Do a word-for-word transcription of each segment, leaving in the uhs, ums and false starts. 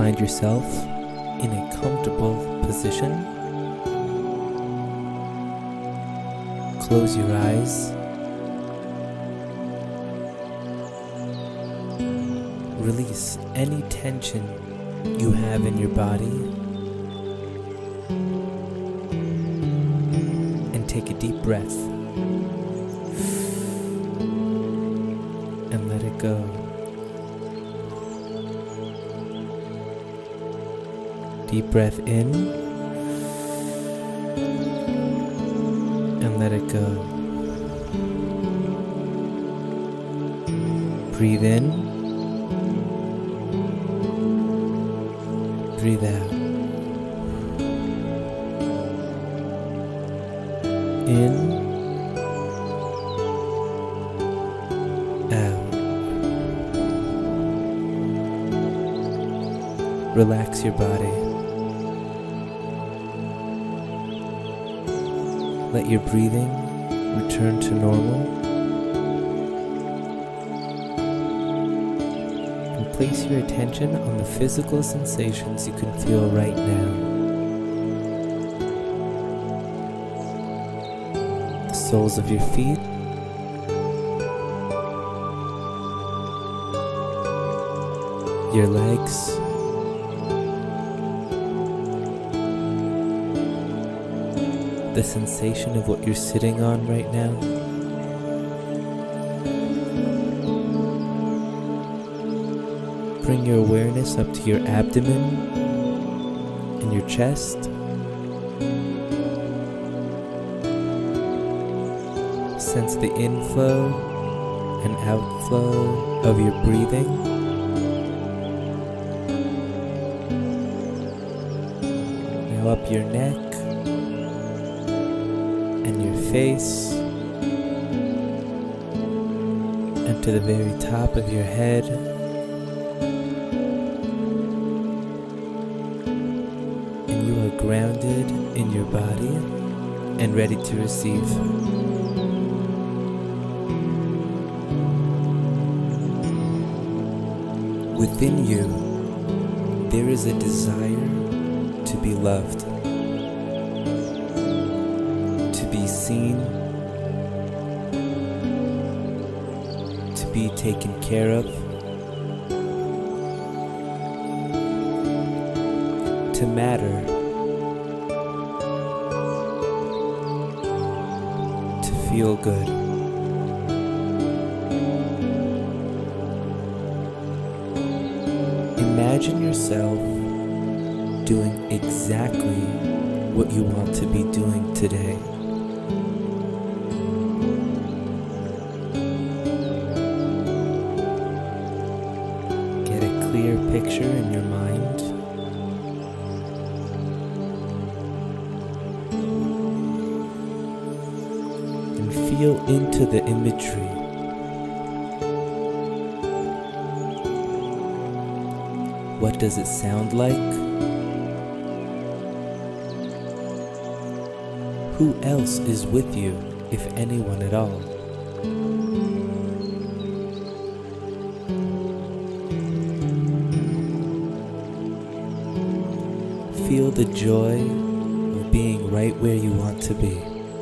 find yourself in a comfortable position. Close your eyes. Release any tension you have in your body. And take a deep breath. And let it go. Deep breath in. And let it go. Breathe in. Breathe out. In. Out. Relax your body. Let your breathing return to normal. And place your attention on the physical sensations you can feel right now. The soles of your feet. Your legs. The sensation of what you're sitting on right now. Bring your awareness up to your abdomen and your chest. Sense the inflow and outflow of your breathing. Now up your neck. Face and to the very top of your head. And you are grounded in your body and ready to receive. Within you, there is a desire to be loved. Be seen, to be taken care of, to matter, to feel good. Imagine yourself doing exactly what you want to be doing today. Clear picture in your mind. And feel into the imagery. What does it sound like? Who else is with you, if anyone at all? Feel the joy of being right where you want to be.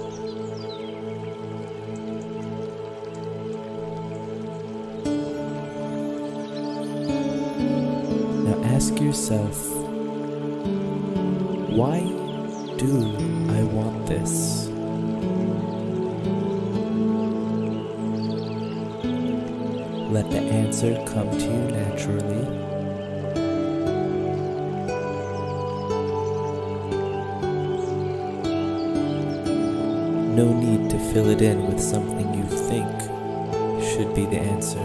Now ask yourself, why do I want this? Let the answer come to you naturally. No need to fill it in with something you think should be the answer.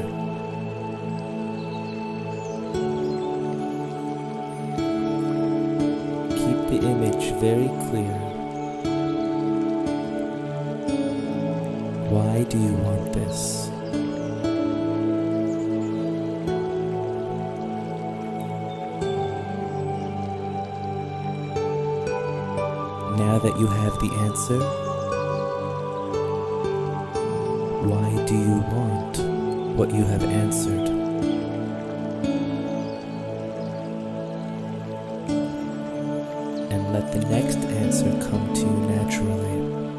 Keep the image very clear. Why do you want this? Now that you have the answer, why do you want what you have answered? the next answer come to you naturally.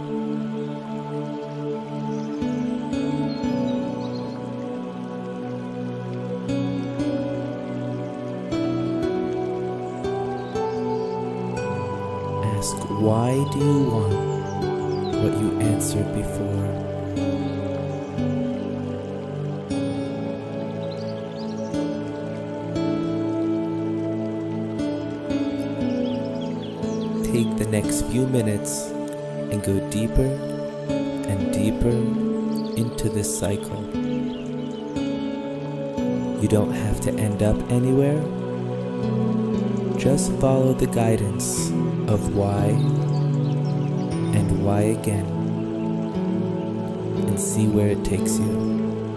Ask, why do you want what you answered before? Take the next few minutes and go deeper and deeper into this cycle. You don't have to end up anywhere. Just follow the guidance of why and why again, and see where it takes you.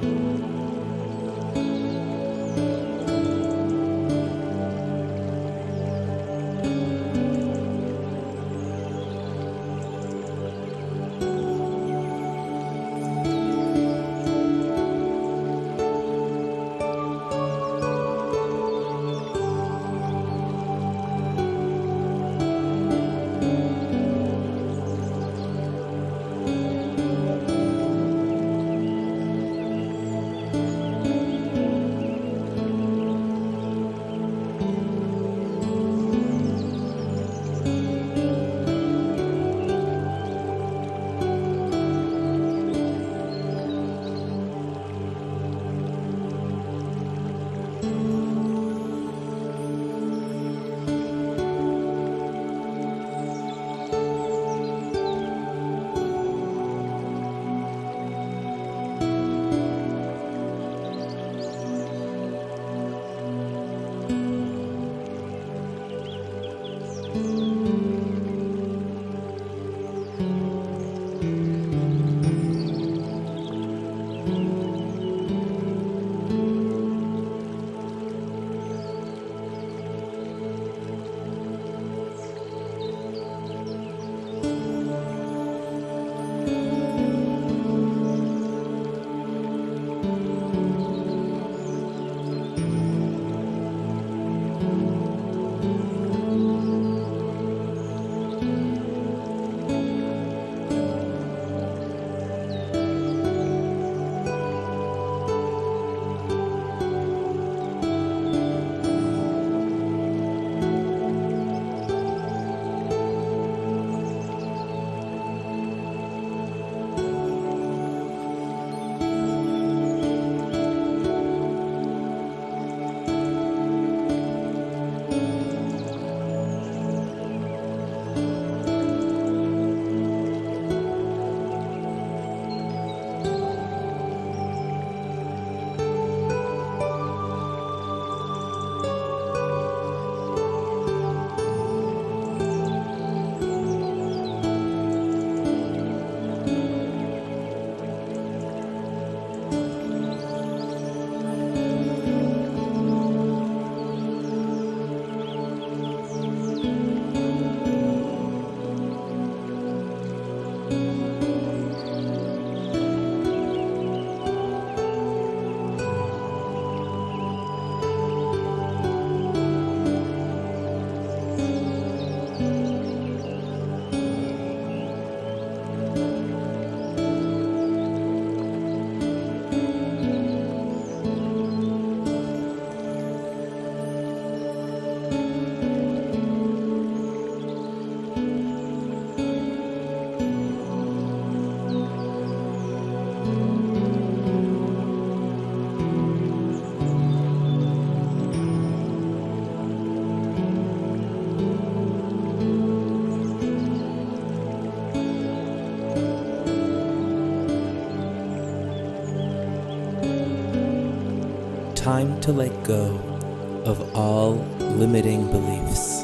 Time to let go of all limiting beliefs.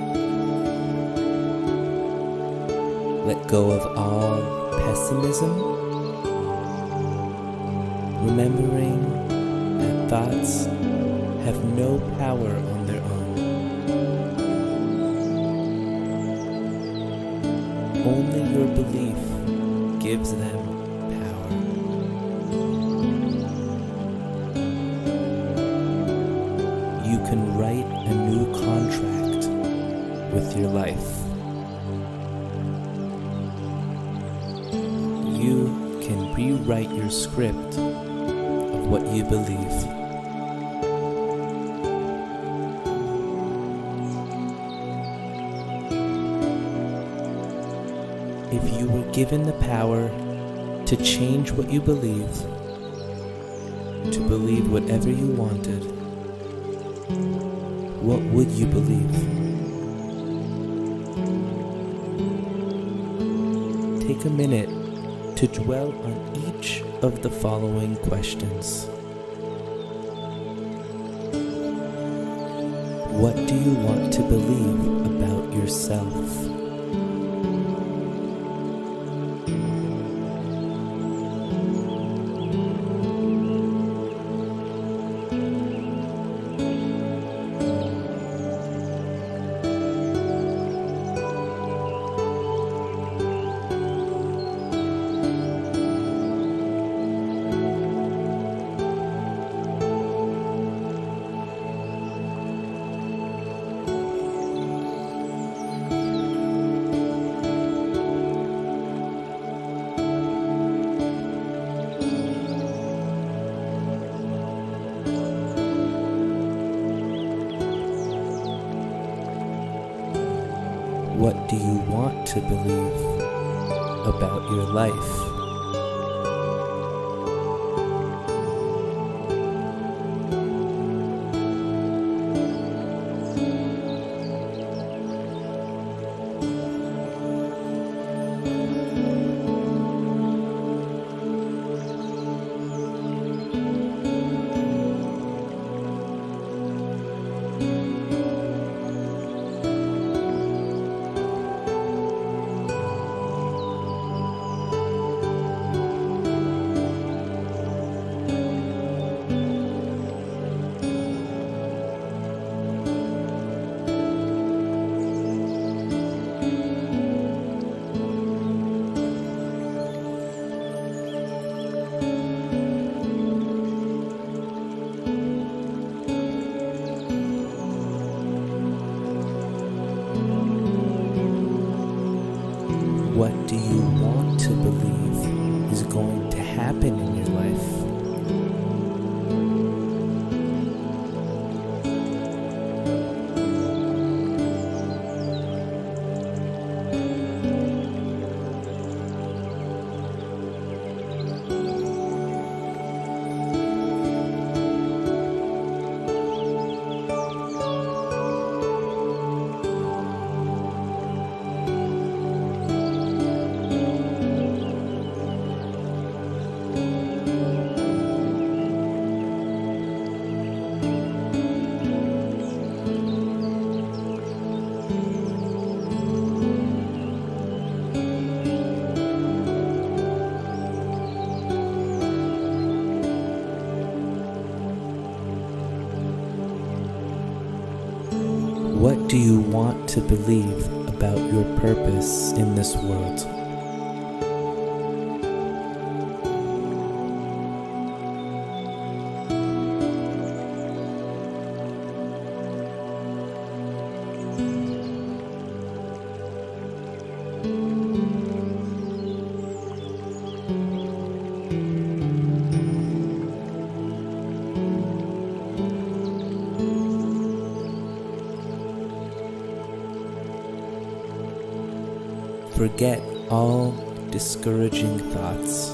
Let go of all pessimism, remembering that thoughts have no power on their own. Only your belief gives them power. You can write a new contract with your life. you can rewrite your script of what you believe. If you were given the power to change what you believe, to believe whatever you wanted, what would you believe? Take a minute to dwell on each of the following questions. What do you want to believe about yourself? What do you want to believe about your life? What do you want to believe is going to happen in your life? What do you want to believe about your purpose in this world? Forget all discouraging thoughts.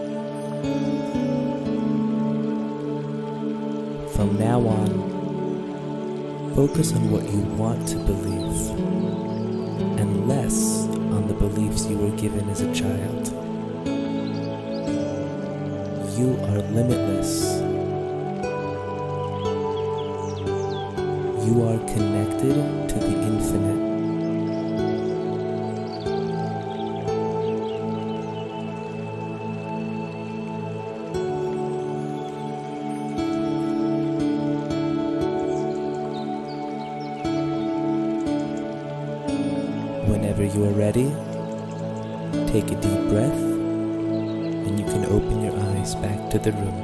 From now on, focus on what you want to believe, and less on the beliefs you were given as a child. You are limitless. You are connected to the infinite. Whenever you are ready, take a deep breath, and you can open your eyes back to the room.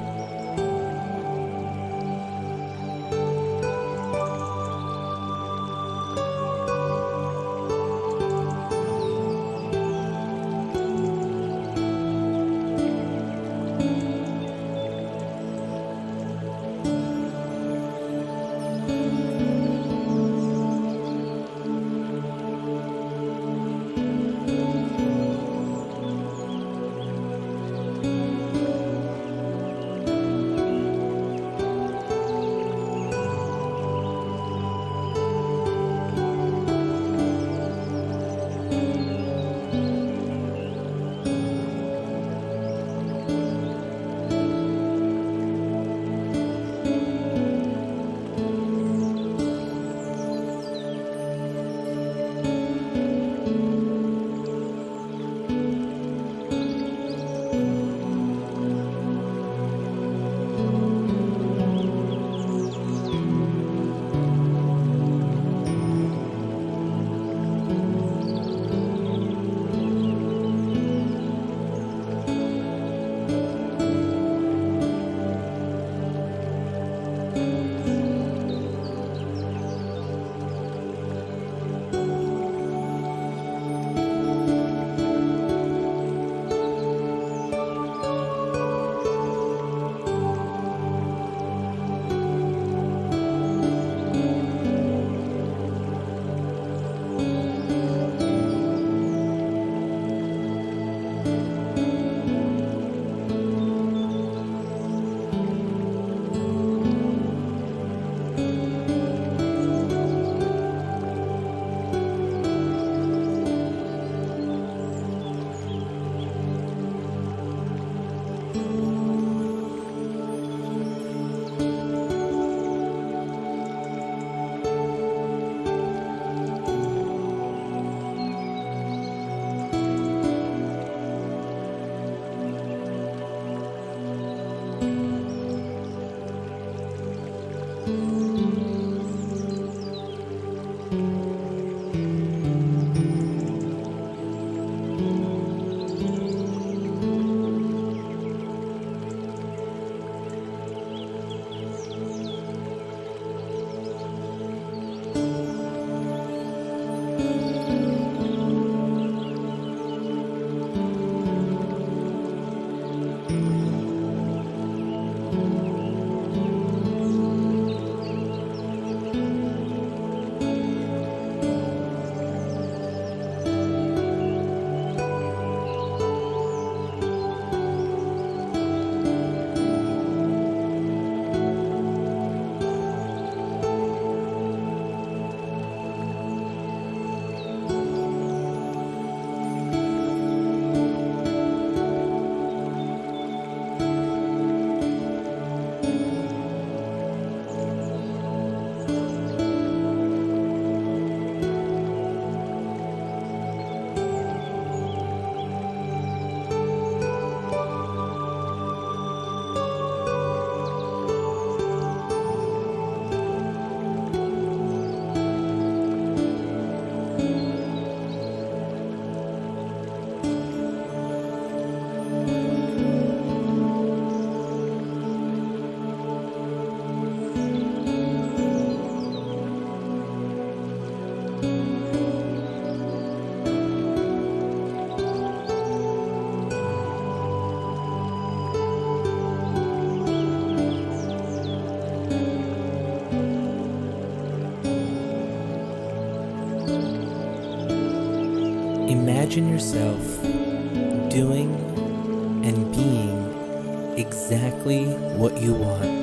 Imagine yourself doing and being exactly what you want.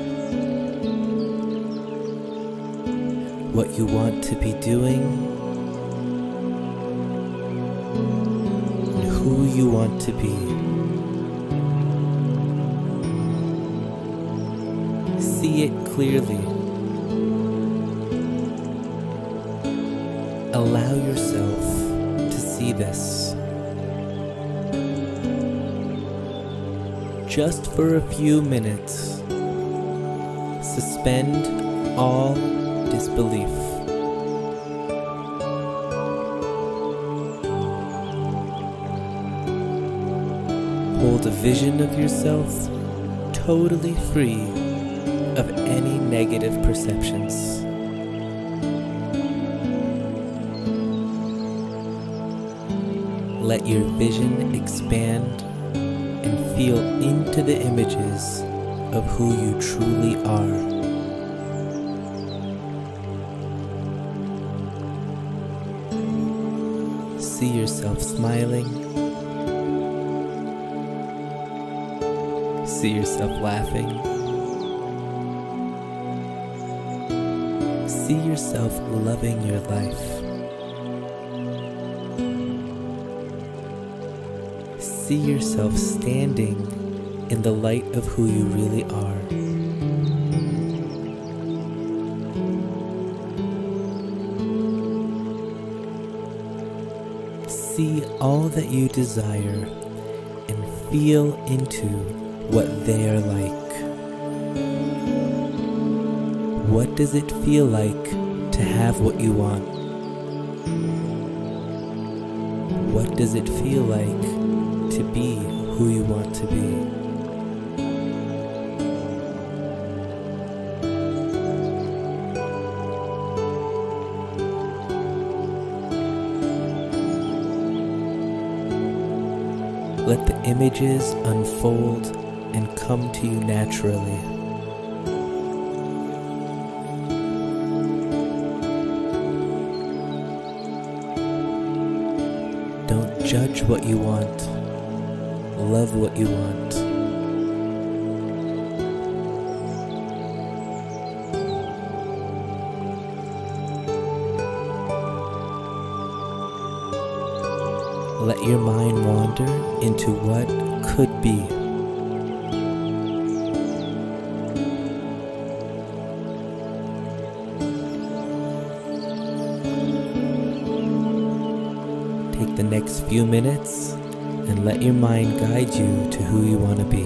What you want to be doing, and who you want to be. See it clearly. Allow yourself to see this. Just for a few minutes, suspend all disbelief. Hold a vision of yourself totally free of any negative perceptions. Let your vision expand and feel into the images of who you truly are. See yourself smiling. See yourself laughing. See yourself loving your life. See yourself standing in the light of who you really are. See all that you desire and feel into what they are like. What does it feel like to have what you want? What does it feel like to be who you want to be? Let the images unfold and come to you naturally. Don't judge what you want. Love what you want. Let your mind wander into what could be. Take the next few minutes and let your mind guide you to who you want to be.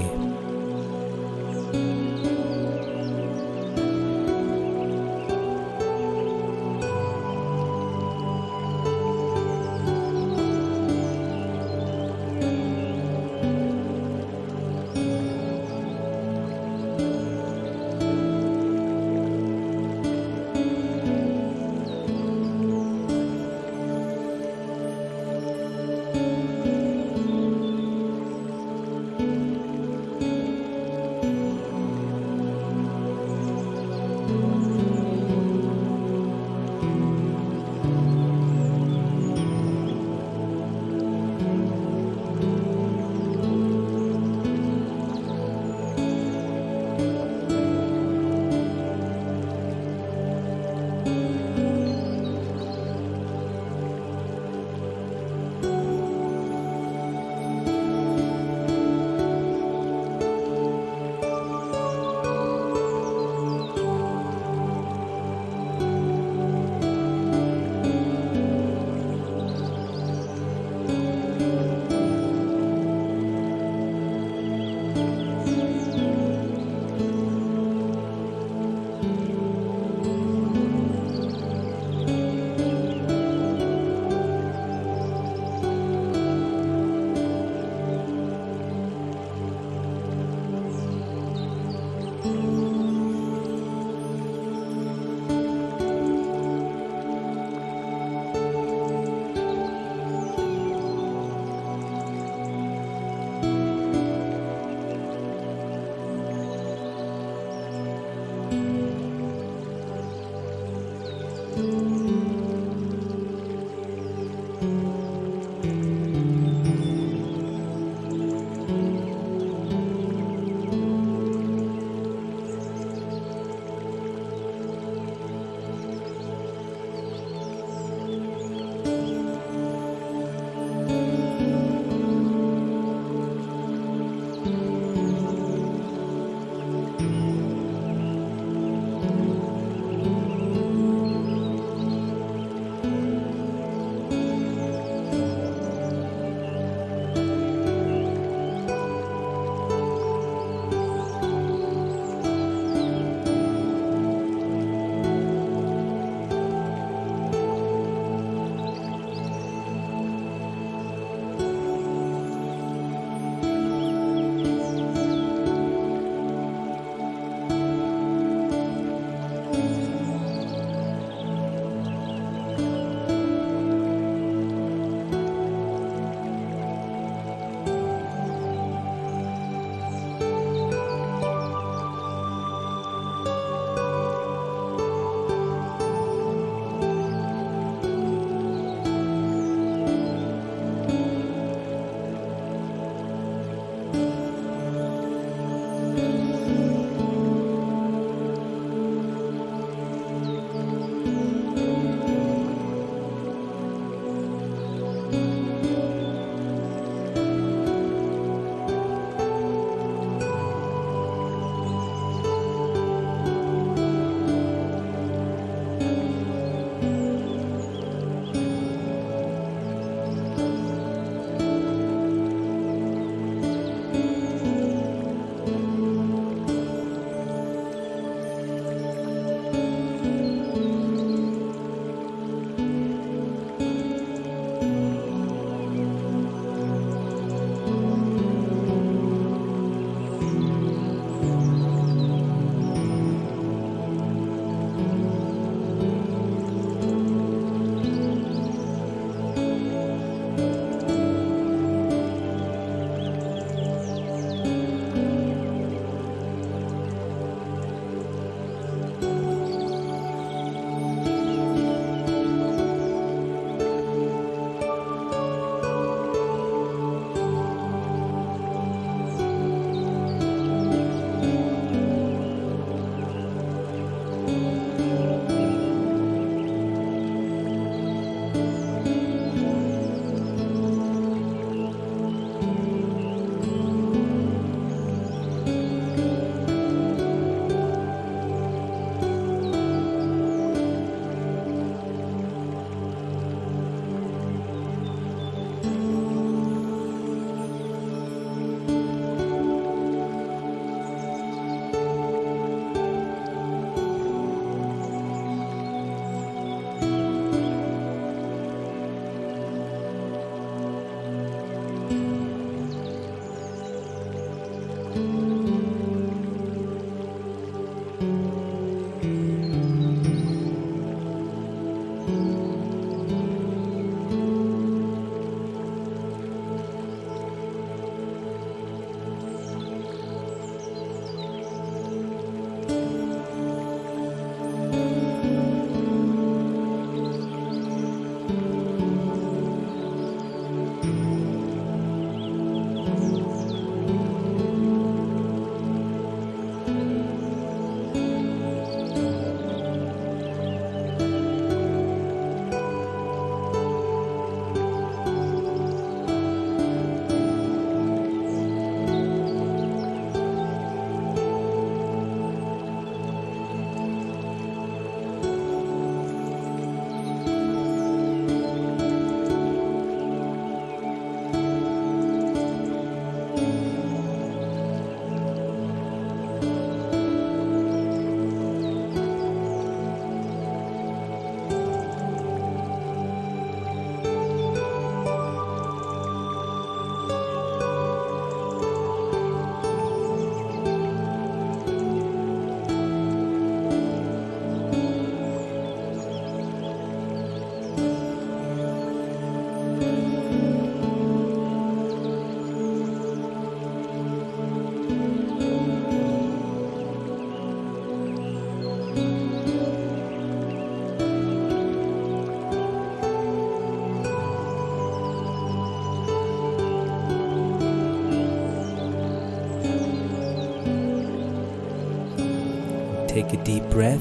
take a deep breath,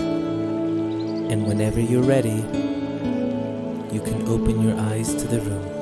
and whenever you're ready, you can open your eyes to the room.